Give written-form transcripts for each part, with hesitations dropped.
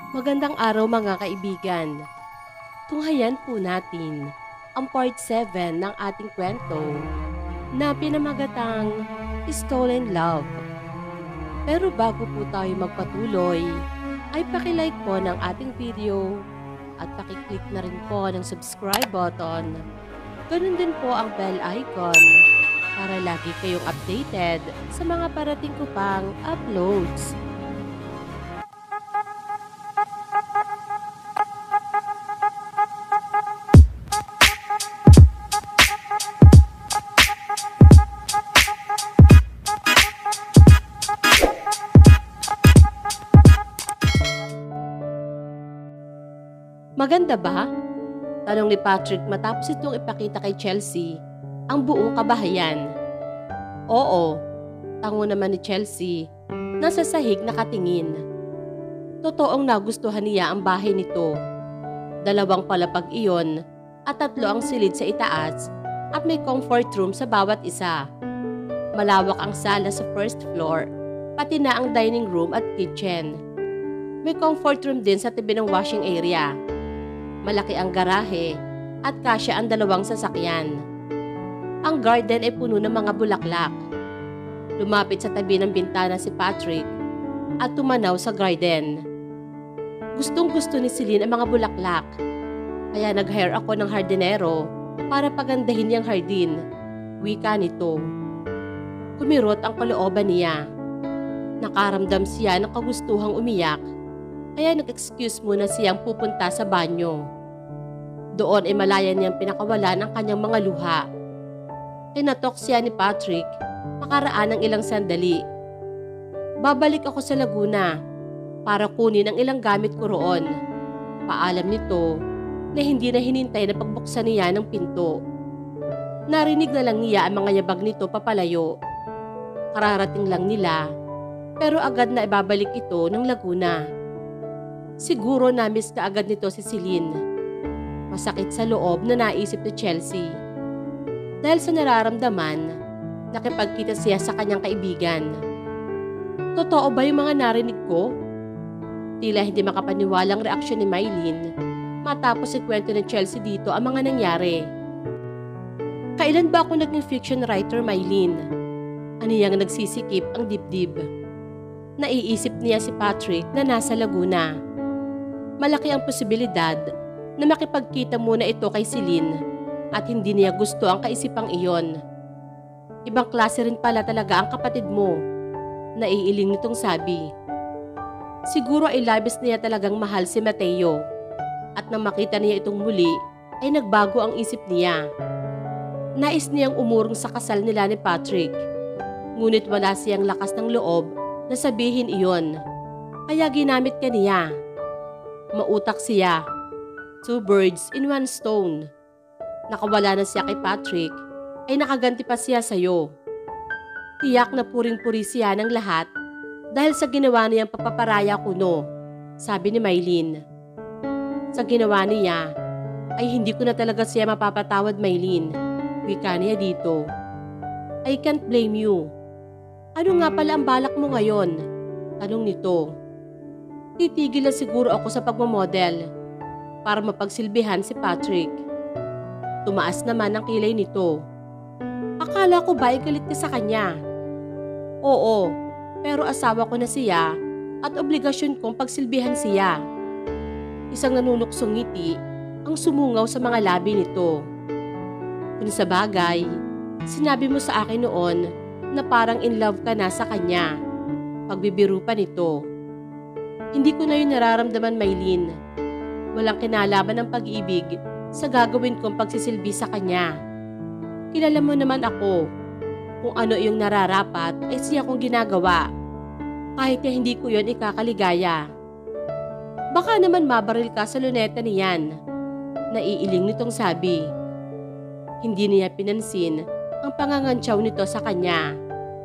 Magandang araw mga kaibigan. Tunghayan po natin ang part 7 ng ating kwento na pinamagatang Stolen Love. Pero bago po tayo magpatuloy, ay pakilike po ng ating video at pakiclick na rin po ng subscribe button. Ganun din po ang bell icon para lagi kayong updated sa mga parating ko pang uploads. Maganda ba? Tanong ni Patrick matapos itong ipakita kay Chelsea ang buong kabahayan. Oo, tango naman ni Chelsea, nasa sahig nakatingin. Totoong nagustuhan niya ang bahay nito. 2 palapag iyon at 3 ang silid sa itaas at may comfort room sa bawat isa. Malawak ang sala sa first floor, pati na ang dining room at kitchen. May comfort room din sa tabi ng washing area. Malaki ang garahe at kasya ang 2 sasakyan. Ang garden ay puno ng mga bulaklak. Lumapit sa tabi ng bintana si Patrick at tumanaw sa garden. Gustong-gusto ni Celine ang mga bulaklak, kaya nag-hire ako ng hardinero para pagandahin niyang hardin, wika nito. Kumirot ang kalooban niya. Nakaramdam siya ng kagustuhang umiyak, kaya nag-excuse muna siyang pupunta sa banyo. Doon ay malaya niyang pinakawalan ang kanyang mga luha. Tinatok siya ni Patrick makaraan ng ilang sandali. Babalik ako sa Laguna para kunin ang ilang gamit ko roon. Paalam nito na hindi na hinintay na pagbuksan niya ng pinto. Narinig na lang niya ang mga yabag nito papalayo. Kararating lang nila pero agad na ibabalik ito ng Laguna. Siguro na-miss ka agad nito si Celine. Masakit sa loob na naisip ni Chelsea. Dahil sa nararamdaman, nakipagkita siya sa kanyang kaibigan. Totoo ba yung mga narinig ko? Tila hindi makapaniwalang reaksyon ni Mylene matapos ikwento ni Chelsea dito ang mga nangyari. Kailan ba ako naging fiction writer, Mylene? Aniyang nagsisikip ang dibdib. Naiisip niya si Patrick na nasa Laguna. Malaki ang posibilidad na makipagkita muna ito kay Celine at hindi niya gusto ang kaisipang iyon. Ibang klase rin pala talaga ang kapatid mo, naiiling nitong sabi. Siguro ay labis niya talagang mahal si Mateo at nang makita niya itong muli ay nagbago ang isip niya. Nais niyang umurong sa kasal nila ni Patrick, ngunit wala siyang lakas ng loob na sabihin iyon, kaya ginamit ka niya. Mautak siya. 2 birds in 1 stone. Nakawala na siya kay Patrick, ay nakaganti pa siya sa'yo. Tiyak na puring-puri siya ng lahat dahil sa ginawa niyang papaparaya kuno, sabi ni Mylene. Sa ginawa niya, ay hindi ko na talaga siya mapapatawad, Mylene. Wika niya dito. I can't blame you. Ano nga pala ang balak mo ngayon? Tanong nito. Titigil na siguro ako sa pagmamodel para mapagsilbihan si Patrick. Tumaas naman ang kilay nito. Akala ko ba galit ka sa kanya? Oo, pero asawa ko na siya at obligasyon kong pagsilbihan siya. Isang nanunuksong ngiti ang sumungaw sa mga labi nito. Kung sa bagay, sinabi mo sa akin noon na parang in love ka na sa kanya. Pagbibiro pa nito. Hindi ko na yun nararamdaman, Mylene. Walang kinalaman ng pag-ibig sa gagawin kong pagsisilbi sa kanya. Kilala mo naman ako. Kung ano yung nararapat ay siya kong ginagawa. Kahit na hindi ko yun ikakaligaya. Baka naman mabaril ka sa luneta niyan. Naiiling nitong sabi. Hindi niya pinansin ang pangangantsaw nito sa kanya.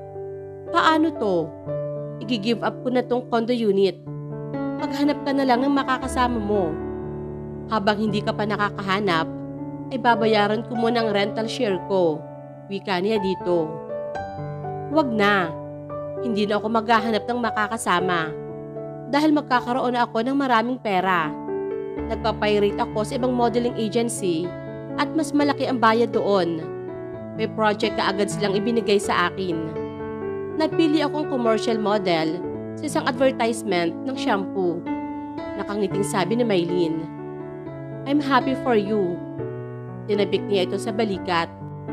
Paano to? I-give up ko na tong condo unit. Maghanap ka na lang ng makakasama mo. Habang hindi ka pa nakakahanap, ay babayaran ko muna ang rental share ko. Wika niya dito. Wag na. Hindi na ako maghahanap ng makakasama. dahil magkakaroon na ako ng maraming pera. Nagpapirate ako sa ibang modeling agency at mas malaki ang bayad doon. May project ka agad silang ibinigay sa akin. Napili akong commercial model sa isang advertisement ng shampoo. Nakangiting sabi ni Maylene. I'm happy for you. Tinabik niya ito sa balikat.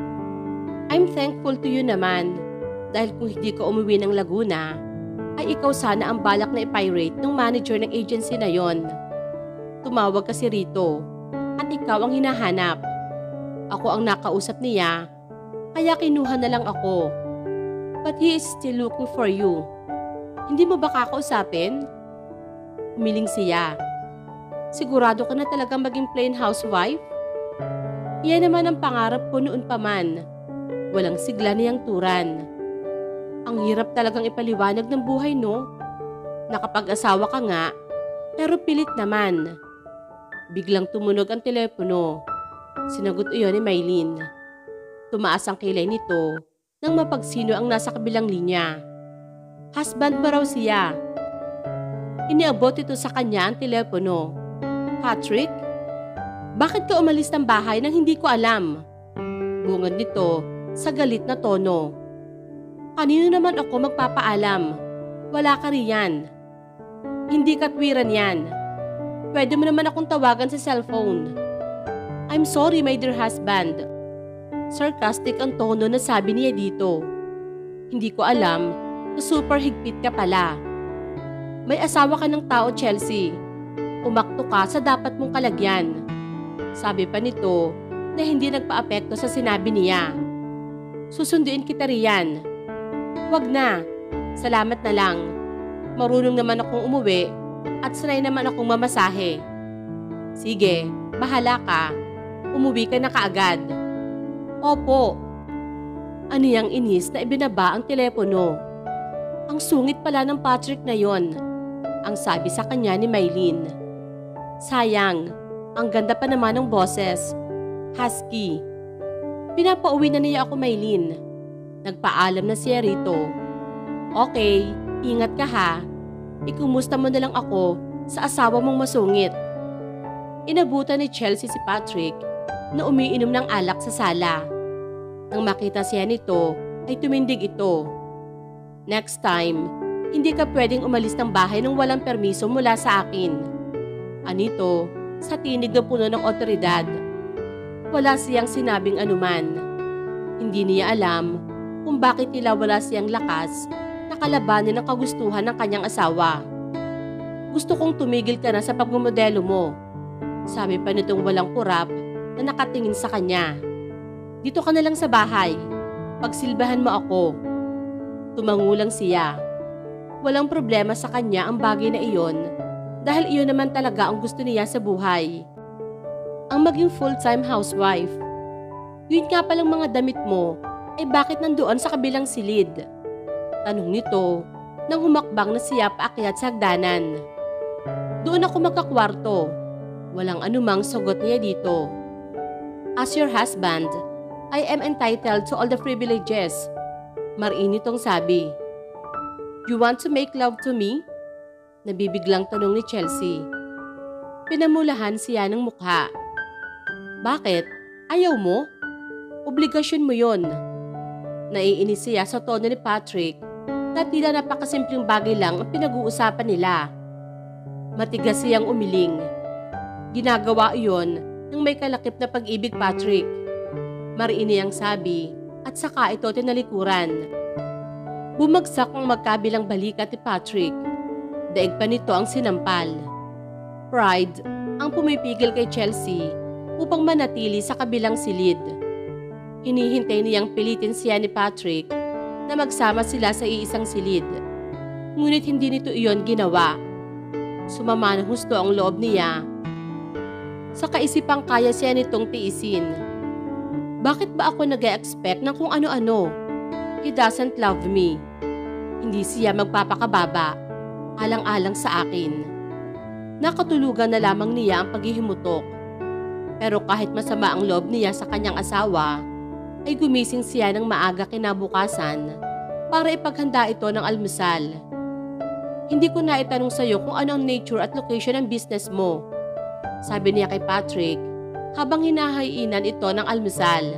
I'm thankful to you naman dahil kung hindi ka umuwi ng Laguna, ay ikaw sana ang balak na ipirate ng manager ng agency na yon. Tumawag kasi rito at ikaw ang hinahanap. Ako ang nakausap niya, kaya kinuha na lang ako. But he is still looking for you. Hindi mo ba kakausapin? Humiling siya. Sigurado ka na talagang maging plain housewife? Iyan naman ang pangarap ko noon pa man. Walang sigla niyang turan. Ang hirap talagang ipaliwanag ng buhay, no? Nakapag-asawa ka nga, pero pilit naman. Biglang tumunog ang telepono. Sinagot iyon ni Maylene. Tumaas ang kilay nito nang mapagsino ang nasa kabilang linya. Husband ba raw siya? Iniabot ito sa kanya ang telepono. Patrick? Bakit ka umalis ng bahay nang hindi ko alam? Bungad nito sa galit na tono. Kanino naman ako magpapaalam? Wala ka riyan. Hindi katwiran yan. Pwede mo naman akong tawagan sa cellphone. I'm sorry, my dear husband. Sarcastic ang tono na sabi niya dito. Hindi ko alam na super higpit ka pala. May asawa ka ng tao, Chelsea. Umakto ka sa dapat mong kalagyan. Sabi pa nito na hindi nagpa-apekto sa sinabi niya. Susunduin kita riyan. Wag na. Salamat na lang. Marunong naman akong umuwi at sanay naman akong mamasahe. Sige, bahala ka. Umuwi ka na kaagad. Opo. Aniyang inis na ibinaba ang telepono. Ang sungit pala ng Patrick na yon, ang sabi sa kanya ni Maylene. Sayang, ang ganda pa naman ng boses. Husky. Pinapauwi na niya ako, Maylene. Nagpaalam na siya rito. Okay, ingat ka ha. Ikumusta mo na lang ako sa asawa mong masungit. Inabutan ni Chelsea si Patrick na umiinom ng alak sa sala. Nang makita siya nito, ay tumindig ito. Next time, hindi ka pwedeng umalis ng bahay nang walang permiso mula sa akin. Anito, sa tinig na puno ng otoridad. Wala siyang sinabing anuman. Hindi niya alam kung bakit nila wala siyang lakas na kalabanin ang kagustuhan ng kanyang asawa. Gusto kong tumigil ka na sa pagmamodelo mo. Sabi pa nitong walang kurap na nakatingin sa kanya. Dito ka na lang sa bahay. Pagsilbahan mo ako. Tumangulang siya. Walang problema sa kanya ang bagay na iyon dahil iyon naman talaga ang gusto niya sa buhay. Ang maging full-time housewife. Yun nga palang mga damit mo ay bakit nandoon sa kabilang silid? Tanong nito nang humakbang na siya paakyat sa hagdanan. Doon ako magkakwarto. Walang anumang sagot niya dito. As your husband, I am entitled to all the privileges. Marinitong sabi. You want to make love to me? Nabibiglang tanong ni Chelsea. Pinamulahan siya ng mukha. Bakit? Ayaw mo? Obligasyon mo yon. Naiinis siya sa tono ni Patrick na tila napakasimpleng bagay lang ang pinag-uusapan nila. Matigas siyang umiling. Ginagawa iyon ng may kalakip na pag-ibig, Patrick. Mariini ang sabi at saka ito tinalikuran. Bumagsak ang magkabilang balikat ni Patrick. Daig pa nito ang sinampal. Pride ang pumipigil kay Chelsea upang manatili sa kabilang silid. Hinihintay niyang pilitin siya ni Patrick na magsama sila sa iisang silid. Ngunit hindi nito iyon ginawa. Sumama ng husto ang loob niya. Sa kaisipang kaya siya nitong tiisin. Bakit ba ako nag-e-expect ng kung ano-ano? He doesn't love me. Hindi siya magpapakababa, alang-alang sa akin. Nakatulugan na lamang niya ang paghihimutok. Pero kahit masama ang loob niya sa kanyang asawa, ay gumising siya ng maaga kinabukasan para ipaghanda ito ng almusal. Hindi ko na itanong sa'yo kung ano ang nature at location ng business mo. Sabi niya kay Patrick habang hinahainan ito ng almusal.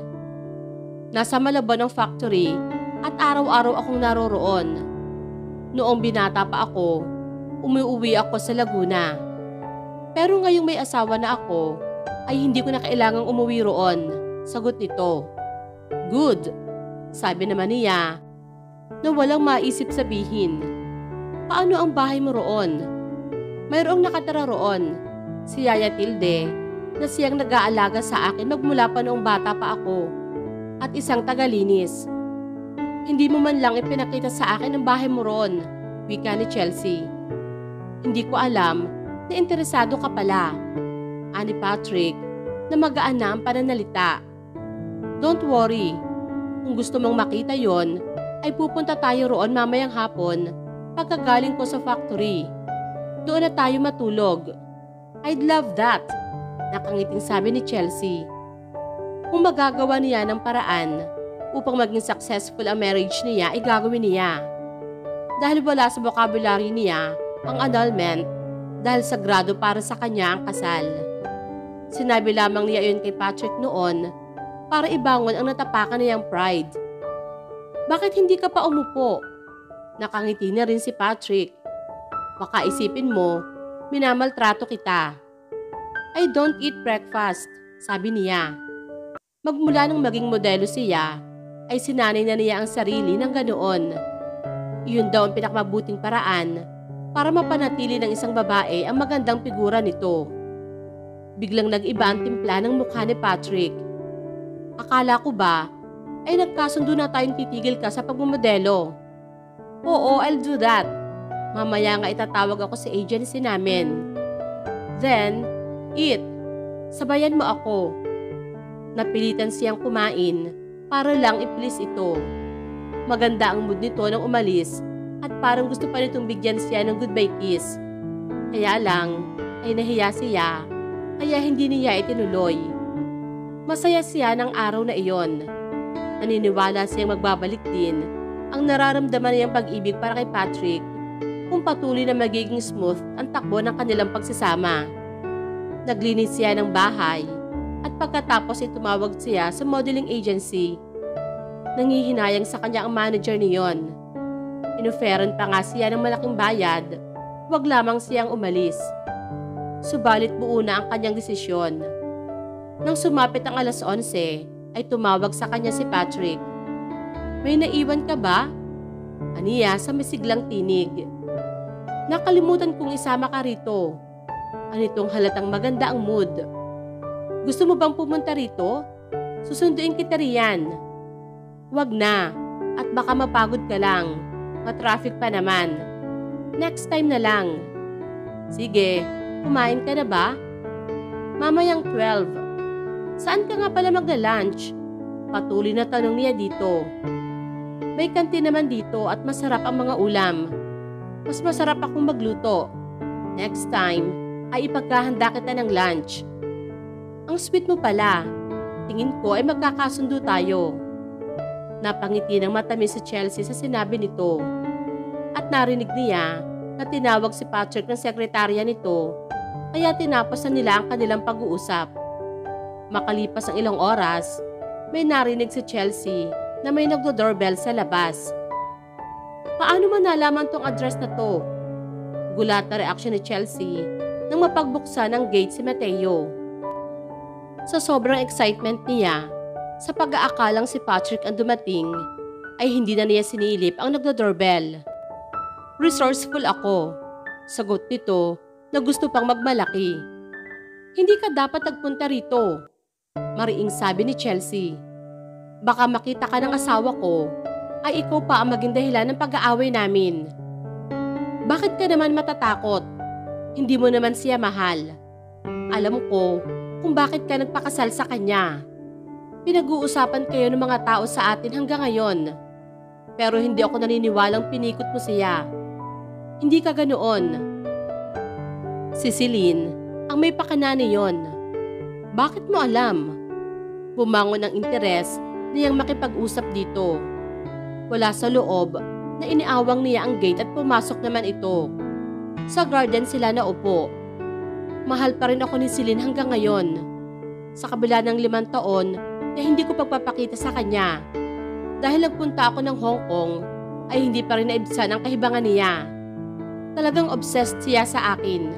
Nasa Malabon ang factory at araw-araw akong naroroon. Noong binata pa ako, umuwi ako sa Laguna. Pero ngayong may asawa na ako, ay hindi ko na kailangang umuwi roon. Sagot nito. Good, sabi naman niya na walang maisip sabihin. Paano ang bahay mo roon? Mayroong nakatira roon, si Yaya Tilde, na siyang nag-aalaga sa akin magmula pa noong bata pa ako, at isang tagalinis. Hindi mo man lang ipinakita sa akin ang bahay mo roon, wika ni Chelsea. Hindi ko alam na interesado ka pala, ani Patrick, na magaan na ang pananalita. Don't worry, kung gusto mong makita yon, ay pupunta tayo roon mamayang hapon pagkagaling ko sa factory. Doon na tayo matulog. I'd love that, nakangiting sabi ni Chelsea. Kung magagawa niya ng paraan upang maging successful ang marriage niya, ay gagawin niya. Dahil wala sa vocabulary niya ang annulment, dahil sagrado para sa kanya ang kasal. Sinabi lamang niya yun kay Patrick noon para ibangon ang natapakan niyang pride. Bakit hindi ka pa umupo? Nakangiti na rin si Patrick. Baka isipin mo, minamaltrato kita. I don't eat breakfast, sabi niya. Magmula nang maging modelo siya, ay sinanay na niya ang sarili ng ganoon. Iyon daw ang pinakamabuting paraan para mapanatili ng isang babae ang magandang figura nito. Biglang nag-iba ang timpla ng mukha ni Patrick. Akala ko ba ay nagkasundo na tayong titigil ka sa pagmamodelo? Oo, I'll do that. Mamaya nga itatawag ako sa agency namin. Then, eat. Sabayan mo ako. Napilitan siyang kumain para lang i-please ito. Maganda ang mood nito nang umalis at parang gusto pa nitong bigyan siya ng goodbye kiss. Kaya lang, ay nahiya siya, kaya hindi niya itinuloy. Masaya siya ng araw na iyon. Naniniwala siyang magbabalik din ang nararamdaman niyang pag-ibig para kay Patrick kung patuloy na magiging smooth ang takbo ng kanilang pagsasama. Naglinis siya ng bahay at pagkatapos ay tumawag siya sa modeling agency. Nangihinayang sa kanya ang manager niyon. Inoferan pa nga siya ng malaking bayad, huwag lamang siyang umalis. Subalit buo na ang kanyang desisyon. Nang sumapit ang alas 11, ay tumawag sa kanya si Patrick. May naiwan ka ba? Aniya sa masiglang tinig. Nakalimutan kong isama ka rito. Anitong halatang maganda ang mood. Gusto mo bang pumunta rito? Susunduin kita riyan. Wag na, at baka mapagod ka lang. Matraffic pa naman. Next time na lang. Sige, kumain ka na ba? Mamayang 12. Saan ka nga pala magla-lunch? Patuloy na tanong niya dito. May kantin naman dito at masarap ang mga ulam. Mas masarap akong magluto. Next time, ay ipagkahanda kita ng lunch. Ang sweet mo pala. Tingin ko ay magkakasundo tayo. Napangiti ng matamis si Chelsea sa sinabi nito. At narinig niya na tinawag si Patrick ng sekretarya nito, kaya tinapos na nila ang kanilang pag-uusap. Makalipas ang ilang oras, may narinig si Chelsea na may nagdo-doorbell sa labas. Paano man nalaman tong address na to? Gulat na reaksyon ni Chelsea nang mapagbuksan ang gate si Mateo. Sa sobrang excitement niya, sa pag-aakalang si Patrick ang dumating, ay hindi na niya sinilip ang nagdo-doorbell. Resourceful ako, sagot nito na gusto pang magmalaki. Hindi ka dapat nagpunta rito, mariing sabi ni Chelsea. Baka makita ka ng asawa ko, ay ikaw pa ang maging dahilan ng pag-aaway namin. Bakit ka naman matatakot? Hindi mo naman siya mahal. Alam ko kung bakit ka nagpakasal sa kanya. Pinag-uusapan kayo ng mga tao sa atin hanggang ngayon. Pero hindi ako naniniwalang pinikot mo siya. Hindi ka ganoon. Si Celine, ang may pakanani yon. Bakit mo alam? Bumangon ng interes niyang makipag-usap dito. Wala sa loob na iniawang niya ang gate at pumasok naman ito. Sa garden sila naupo. Mahal pa rin ako ni Celine hanggang ngayon. Sa kabila ng 5 taon na hindi ko pagpapakita sa kanya. Dahil nagpunta ako ng Hong Kong, ay hindi pa rin naibsan ang kahibangan niya. Talagang obsessed siya sa akin.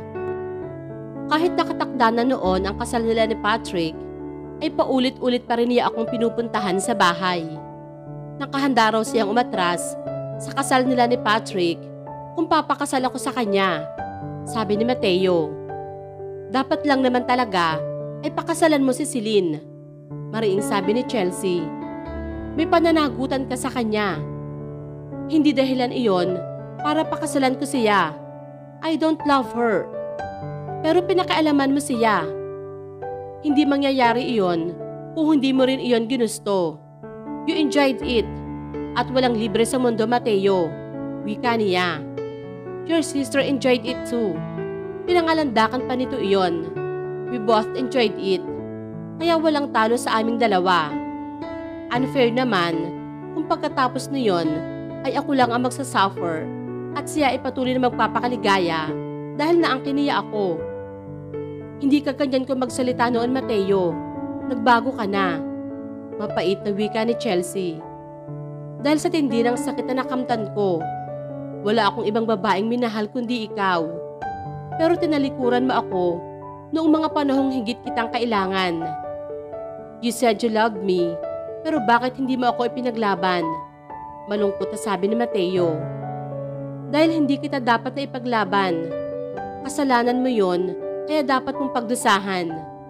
Kahit nakatakda na noon ang kasal nila ni Patrick, ay paulit-ulit pa rin niya akong pinupuntahan sa bahay. Nakahanda raw siyang umatras sa kasal nila ni Patrick kung papakasal ako sa kanya, sabi ni Mateo. Dapat lang naman talaga ay pakasalan mo si Celine, mariing sabi ni Chelsea. May pananagutan ka sa kanya. Hindi dahilan iyon para pakasalan ko siya. I don't love her. Pero pinakialaman mo siya. Hindi mangyayari iyon kung hindi mo rin iyon ginusto. You enjoyed it. At walang libre sa mundo, Mateo. Wika niya. Your sister enjoyed it too. Pinangalandakan pa nito iyon. We both enjoyed it. Kaya walang talo sa aming dalawa. Unfair naman kung pagkatapos niyon ay ako lang ang magsasuffer at siya ay patuloy na magpapakaligaya dahil naangkin niya ako. Hindi ka ganyan kung magsalita noon, Mateo. Nagbago ka na. Mapait na wika ni Chelsea. Dahil sa tindi ng sakit na nakamtan ko, wala akong ibang babaeng minahal kundi ikaw. Pero tinalikuran mo ako noong mga panahong higit kitang kailangan. You said you loved me, pero bakit hindi mo ako ipinaglaban? Malungkot na sabi ni Mateo. Dahil hindi kita dapat na ipaglaban. Kasalanan mo yon, kaya dapat mong pagdusahan.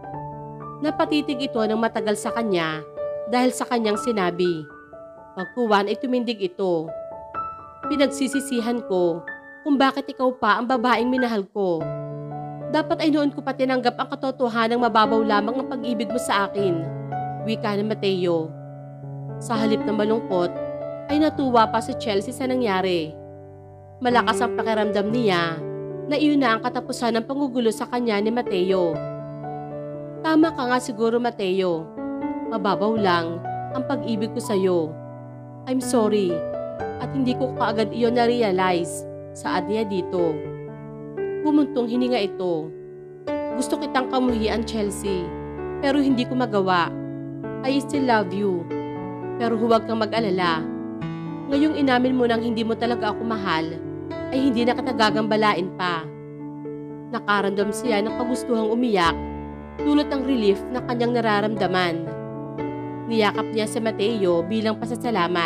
Napatitig ito ng matagal sa kanya dahil sa kanyang sinabi. Pagkuwan ay tumindig ito. Pinagsisisihan ko kung bakit ikaw pa ang babaeng minahal ko. Dapat ay noon ko pa tinanggap ang katotohanang mababaw lamang ang pag-ibig mo sa akin. Wika ni Mateo. Sa halip na malungkot, ay natuwa pa si Chelsea sa nangyari. Malakas ang pakiramdam niya na iyon na ang katapusan ng panggugulo sa kanya ni Mateo. Tama ka nga siguro, Mateo. Mababaw lang ang pag-ibig ko sa'yo. I'm sorry at hindi ko kaagad iyon na-realize, saad niya dito. Bumuntong hininga ito. Gusto kitang kamuhian, Chelsea, pero hindi ko magawa. I still love you. Pero huwag kang mag-alala. Ngayong inamin mo nang hindi mo talaga ako mahal, ay hindi na kita gagambalain pa. Nakaramdam siya ng kagustuhang umiyak, dulot ng relief na kanyang nararamdaman. Niyakap niya si Mateo bilang pasasalamat.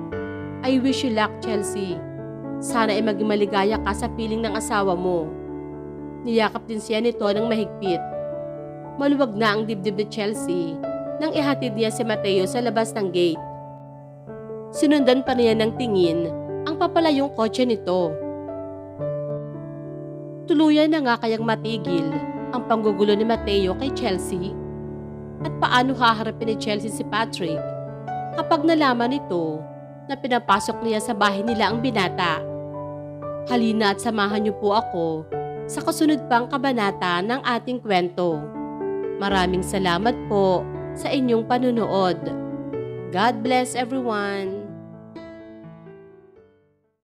I wish you luck, Chelsea. Sana ay maging maligaya ka sa piling ng asawa mo. Niyakap din siya nito ng mahigpit. Maluwag na ang dibdib ni Chelsea nang ihatid niya si Mateo sa labas ng gate. Sinundan pa niya ng tingin ang papalayong kotse nito. Tuluyan na nga kayang matigil ang panggugulo ni Mateo kay Chelsea. At paano haharapin ni Chelsea si Patrick kapag nalaman nito na pinapasok niya sa bahay nila ang binata? Halina at samahan niyo po ako sa kasunod pang kabanata ng ating kwento. Maraming salamat po sa inyong panunood. God bless everyone!